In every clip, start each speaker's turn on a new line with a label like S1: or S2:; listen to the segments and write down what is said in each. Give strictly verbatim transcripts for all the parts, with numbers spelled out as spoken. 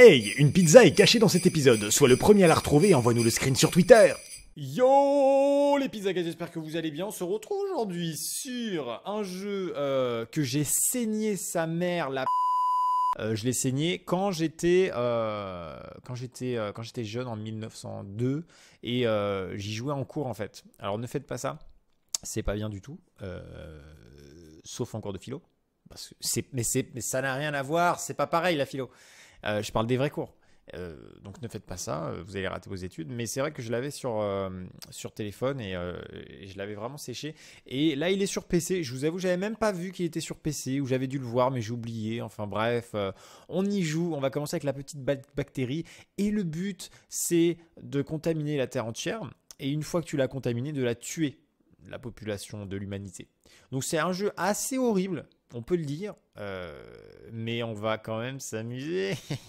S1: Hey, une pizza est cachée dans cet épisode. Sois le premier à la retrouver et envoie-nous le screen sur Twitter.
S2: Yo les pizza guys, j'espère que vous allez bien. On se retrouve aujourd'hui sur un jeu euh, que j'ai saigné sa mère, la p... Euh, je l'ai saigné quand j'étais euh, quand j'étais euh, quand j'étais jeune en mille neuf cent deux et euh, j'y jouais en cours en fait. Alors ne faites pas ça, c'est pas bien du tout, euh, sauf en cours de philo. Parce que c'est, mais, c'est, mais ça n'a rien à voir, c'est pas pareil la philo. Euh, je parle des vrais cours. Euh, donc ne faites pas ça, vous allez rater vos études. Mais c'est vrai que je l'avais sur, euh, sur téléphone et, euh, et je l'avais vraiment séché. Et là il est sur P C, je vous avoue j'avais même pas vu qu'il était sur P C, ou j'avais dû le voir mais j'ai oublié. Enfin bref, euh, on y joue, on va commencer avec la petite bactérie. Et le but c'est de contaminer la Terre entière. Et une fois que tu l'as contaminée, de la tuer, la population de l'humanité. Donc c'est un jeu assez horrible, on peut le dire, euh, mais on va quand même s'amuser.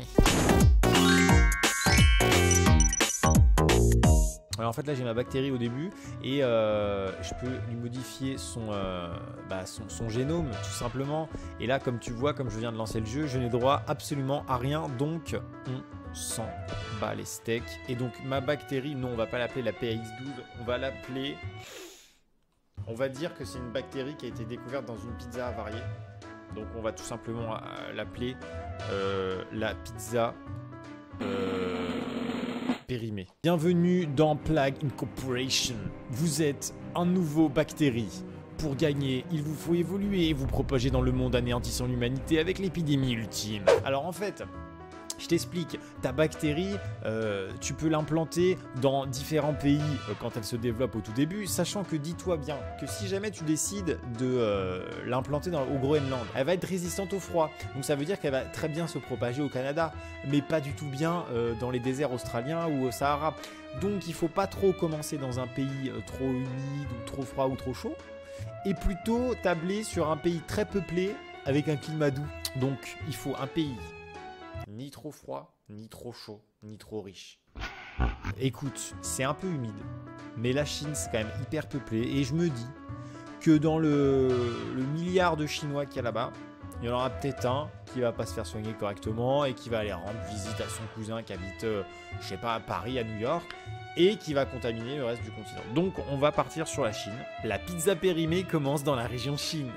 S2: Alors en fait là j'ai ma bactérie au début et euh, je peux lui modifier son, euh, bah, son, son génome tout simplement. Et là comme tu vois, comme je viens de lancer le jeu, je n'ai droit absolument à rien, donc on s'en bat les steaks. Et donc ma bactérie, non on va pas l'appeler la P A X douze, on va l'appeler... On va dire que c'est une bactérie qui a été découverte dans une pizza avariée. Donc on va tout simplement euh, l'appeler euh, la pizza euh, périmée. Bienvenue dans Plague Incorporation. Vous êtes un nouveau bactérie. Pour gagner, il vous faut évoluer et vous propager dans le monde anéantissant l'humanité avec l'épidémie ultime. Alors en fait... Je t'explique, ta bactérie, euh, tu peux l'implanter dans différents pays euh, quand elle se développe au tout début, sachant que dis-toi bien que si jamais tu décides de euh, l'implanter au Groenland, elle va être résistante au froid. Donc ça veut dire qu'elle va très bien se propager au Canada, mais pas du tout bien euh, dans les déserts australiens ou au Sahara. Donc il faut pas trop commencer dans un pays euh, trop humide ou trop froid ou trop chaud, et plutôt tabler sur un pays très peuplé avec un climat doux. Donc il faut un pays ni trop froid, ni trop chaud, ni trop riche. Écoute, c'est un peu humide, mais la Chine c'est quand même hyper peuplé et je me dis que dans le, le milliard de Chinois qu'il y a là-bas, il y en aura peut-être un qui va pas se faire soigner correctement et qui va aller rendre visite à son cousin qui habite, euh, je sais pas, à Paris, à New York, et qui va contaminer le reste du continent. Donc on va partir sur la Chine. La pizza périmée commence dans la région Chine.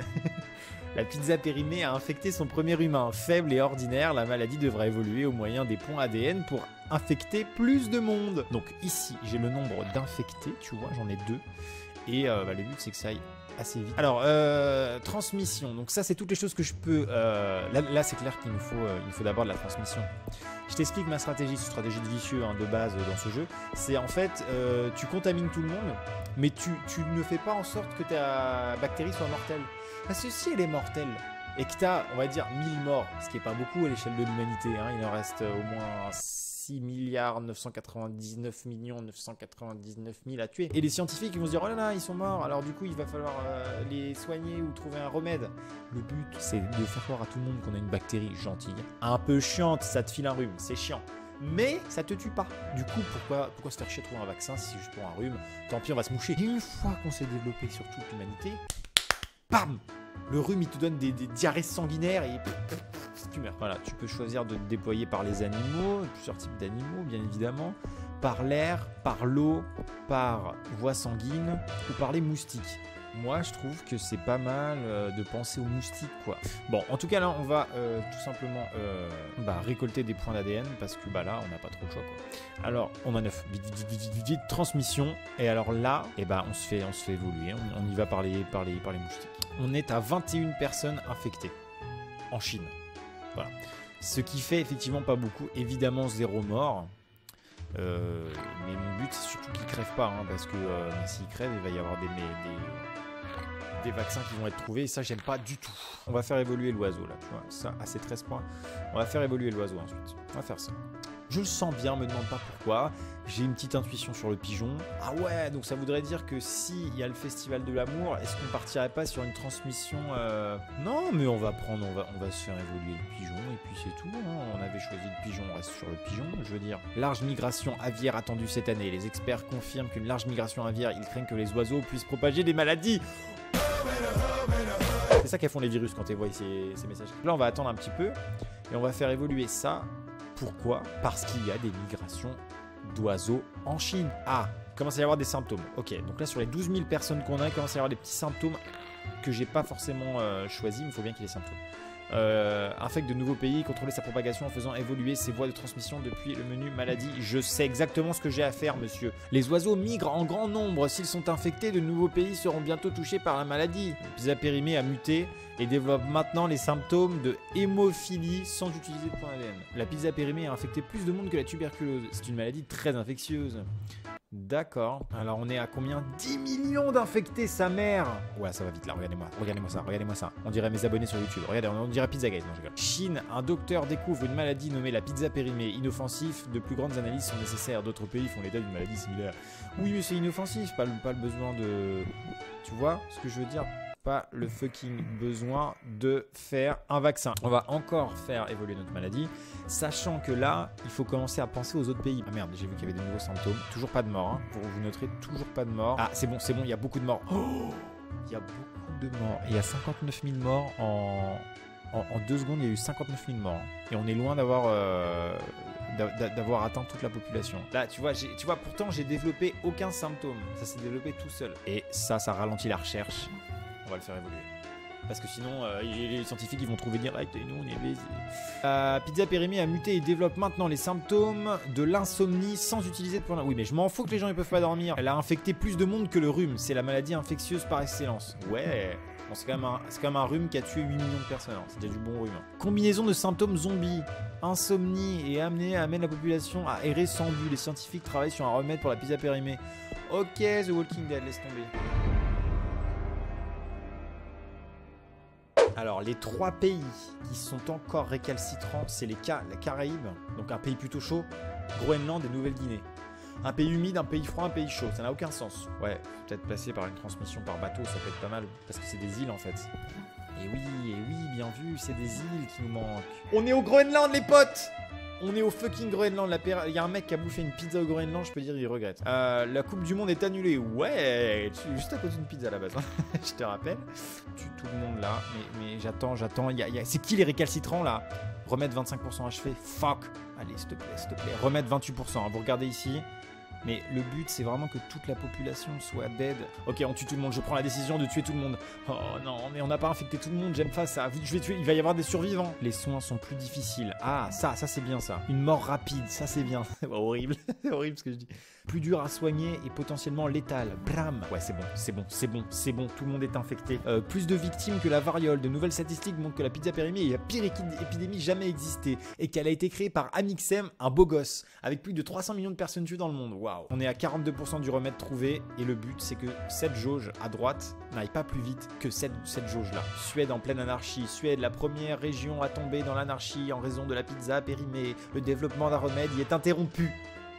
S2: La pizza périmée a infecté son premier humain. Faible et ordinaire, la maladie devra évoluer au moyen des ponts A D N pour infecter plus de monde. Donc ici, j'ai le nombre d'infectés, tu vois, j'en ai deux. Et euh, bah, le but, c'est que ça aille assez vite. Alors, euh, transmission. Donc ça, c'est toutes les choses que je peux... Euh, là, là c'est clair qu'il nous faut, euh, il faut d'abord de la transmission. Je t'explique ma stratégie, c'est une stratégie de vicieux hein, de base dans ce jeu. C'est en fait, euh, tu contamines tout le monde, mais tu, tu ne fais pas en sorte que ta bactérie soit mortelle. Parce que si elle est mortelle et que tu as, on va dire, mille morts, ce qui n'est pas beaucoup à l'échelle de l'humanité, hein, il en reste au moins six milliards neuf cent quatre-vingt-dix-neuf millions neuf cent quatre-vingt-dix-neuf mille à tuer. Et les scientifiques ils vont se dire, oh là là, ils sont morts, alors du coup il va falloir euh, les soigner ou trouver un remède. Le but, c'est de faire croire à tout le monde qu'on a une bactérie gentille, un peu chiante, ça te file un rhume, c'est chiant. Mais ça te tue pas. Du coup, pourquoi, pourquoi se faire chier trouver un vaccin si c'est juste pour un rhume? Tant pis, on va se moucher. Et une fois qu'on s'est développé sur toute l'humanité, bam! Le rhume, il te donne des, des diarrhées sanguinaires et tu meurs. Voilà, tu peux choisir de te déployer par les animaux, plusieurs types d'animaux, bien évidemment, par l'air, par l'eau, par voie sanguine ou par les moustiques. Moi, je trouve que c'est pas mal euh, de penser aux moustiques, quoi. Bon, en tout cas, là, on va euh, tout simplement euh, bah, récolter des points d'A D N parce que bah, là, on n'a pas trop le choix, quoi. Alors, on a neuf. Vite, vite, vite, vite, vite, transmission. Et alors là, eh ben, on, se fait, on se fait évoluer. On, on y va par les, par, les, par les moustiques. On est à vingt et une personnes infectées en Chine. Voilà. Ce qui fait effectivement pas beaucoup. Évidemment, zéro mort. Euh, mais mon but, c'est surtout qu'ils crèvent pas. Hein, parce que euh, s'ils crèvent, il va y avoir des, des, des vaccins qui vont être trouvés. Et ça, j'aime pas du tout. On va faire évoluer l'oiseau, là. Tu vois, ça, à ces treize points. On va faire évoluer l'oiseau ensuite. On va faire ça. Je le sens bien, me demande pas pourquoi. J'ai une petite intuition sur le pigeon. Ah ouais, donc ça voudrait dire que s'il y a le festival de l'amour, est-ce qu'on partirait pas sur une transmission euh... Non, mais on va prendre, on va, on va se faire évoluer le pigeon et puis c'est tout. Hein. On avait choisi le pigeon, on reste sur le pigeon. Je veux dire, large migration aviaire attendue cette année. Les experts confirment qu'une large migration aviaire, ils craignent que les oiseaux puissent propager des maladies. C'est ça qu'elles font les virus quand ils voient ces, ces messages. Là, on va attendre un petit peu et on va faire évoluer ça Pourquoi? Parce qu'il y a des migrations d'oiseaux en Chine. Ah, il commence à y avoir des symptômes. Ok, donc là sur les douze mille personnes qu'on a, il commence à y avoir des petits symptômes que j'ai pas forcément euh, choisis, mais il faut bien qu'il y ait des symptômes. Euh, infecte de nouveaux pays, contrôler sa propagation en faisant évoluer ses voies de transmission depuis le menu maladie. Je sais exactement ce que j'ai à faire, monsieur. Les oiseaux migrent en grand nombre. S'ils sont infectés, de nouveaux pays seront bientôt touchés par la maladie. La pizza périmée a muté et développe maintenant les symptômes de hémophilie sans utiliser de point A D N. La pizza périmée a infecté plus de monde que la tuberculose. C'est une maladie très infectieuse. D'accord. Alors on est à combien? dix millions d'infectés, sa mère. Ouais, ça va vite là, regardez-moi. Regardez-moi ça, regardez-moi ça. On dirait mes abonnés sur YouTube. Regardez, on dirait Pizzagate. Non, je rigole. Chine, un docteur découvre une maladie nommée la pizza périmée. Inoffensif, de plus grandes analyses sont nécessaires. D'autres pays font l'état d'une maladie similaire. Oui, mais c'est inoffensif, pas le, pas le besoin de... Tu vois ce que je veux dire? Pas le fucking besoin de faire un vaccin. On va encore faire évoluer notre maladie, sachant que là, il faut commencer à penser aux autres pays. Ah merde, j'ai vu qu'il y avait de nouveaux symptômes. Toujours pas de mort, hein. Pour vous noterez, toujours pas de mort. Ah, c'est bon, c'est bon, il y a beaucoup de morts. Oh, il y a beaucoup de morts. Et il y a cinquante-neuf mille morts en... en... En deux secondes, il y a eu cinquante-neuf mille morts. Et on est loin d'avoir... Euh... d'avoir atteint toute la population. Là, tu vois, tu vois pourtant, j'ai développé aucun symptôme. Ça s'est développé tout seul. Et ça, ça ralentit la recherche. On va le faire évoluer. Parce que sinon, euh, les scientifiques ils vont trouver direct et nous on est baisés. Euh, pizza périmée a muté et développe maintenant les symptômes de l'insomnie sans utiliser de point. Oui, mais je m'en fous que les gens ils peuvent pas dormir. Elle a infecté plus de monde que le rhume. C'est la maladie infectieuse par excellence. Ouais. Bon, c'est quand même un, c'est quand même un rhume qui a tué huit millions de personnes. Alors, c'est déjà du bon rhume. Combinaison de symptômes zombies. Insomnie et amener amène la population à errer sans but. Les scientifiques travaillent sur un remède pour la pizza périmée. Ok, The Walking Dead, laisse tomber. Alors, les trois pays qui sont encore récalcitrants, c'est les Ca la Caraïbes, donc un pays plutôt chaud, Groenland et Nouvelle-Guinée. Un pays humide, un pays froid, un pays chaud, ça n'a aucun sens. Ouais, peut-être passer par une transmission par bateau, ça peut être pas mal, parce que c'est des îles en fait. Et oui, et oui, bien vu, c'est des îles qui nous manquent. On est au Groenland, les potes! On est au fucking Groenland. Il y a un mec qui a bouffé une pizza au Groenland, je peux dire, il regrette. Euh, la Coupe du Monde est annulée. Ouais, juste à côté d'une pizza à la base. Je te rappelle. Tue tout le monde là. Mais, mais j'attends, j'attends. Y a, y a... C'est qui les récalcitrants là? Remettre vingt-cinq pour cent achevé. Fuck. Allez, s'il te plaît, s'il te plaît. Remettre vingt-huit pour cent. Hein. Vous regardez ici. Mais le but, c'est vraiment que toute la population soit dead. Ok, on tue tout le monde. Je prends la décision de tuer tout le monde. Oh non, mais on n'a pas infecté tout le monde. J'aime pas ça. Je vais tuer. Il va y avoir des survivants. Les soins sont plus difficiles. Ah, ça, ça c'est bien ça. Une mort rapide, ça c'est bien. C'est horrible. C'est horrible ce que je dis. Plus dur à soigner et potentiellement létal. Bram. Ouais, c'est bon, c'est bon, c'est bon, c'est bon. Tout le monde est infecté. Euh, plus de victimes que la variole. De nouvelles statistiques montrent que la pizza périmée est la pire épidémie jamais existée et qu'elle a été créée par Amixem, un beau gosse, avec plus de trois cents millions de personnes tuées dans le monde. Waouh. On est à quarante-deux pour cent du remède trouvé et le but c'est que cette jauge à droite n'aille pas plus vite que cette, cette jauge là. Suède en pleine anarchie. Suède, la première région à tomber dans l'anarchie en raison de la pizza périmée. Le développement d'un remède y est interrompu.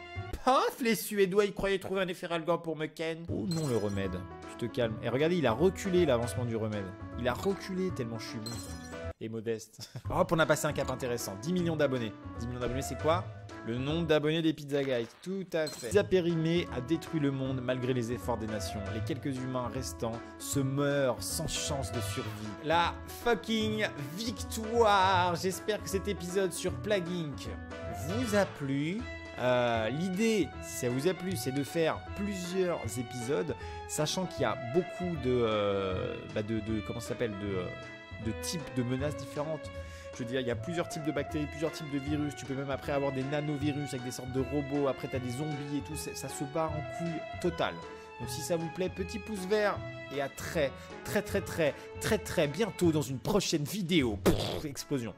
S2: Paf, les Suédois, ils croyaient trouver un effet ralgant pour me ken. Oh non, le remède. Tu te calmes. Et regardez, il a reculé l'avancement du remède. Il a reculé tellement je suis bon. Et modeste. Hop, on a passé un cap intéressant. dix millions d'abonnés. dix millions d'abonnés, c'est quoi? Le nombre d'abonnés des Pizza Guys. Tout à fait. Pizza périmée a détruit le monde malgré les efforts des nations. Les quelques humains restants se meurent sans chance de survie. La fucking victoire. J'espère que cet épisode sur Plague Incorporated vous a plu. Euh, L'idée, si ça vous a plu, c'est de faire plusieurs épisodes, sachant qu'il y a beaucoup de, euh, bah de, de comment ça s'appelle, de, euh, de types de menaces différentes. Je veux dire, il y a plusieurs types de bactéries, plusieurs types de virus. Tu peux même après avoir des nanovirus avec des sortes de robots. Après, tu as des zombies et tout. Ça se barre en couille totale. Donc si ça vous plaît, petit pouce vert. Et à très, très, très, très, très, très bientôt dans une prochaine vidéo. Pff, explosion.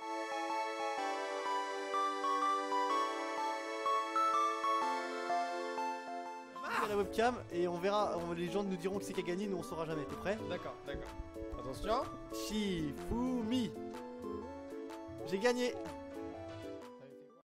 S3: La webcam et on verra, on, les gens nous diront que c'est qui a gagné, nous on saura jamais. T'es prêt?
S2: D'accord, d'accord. Attention.
S3: Shifumi. J'ai gagné.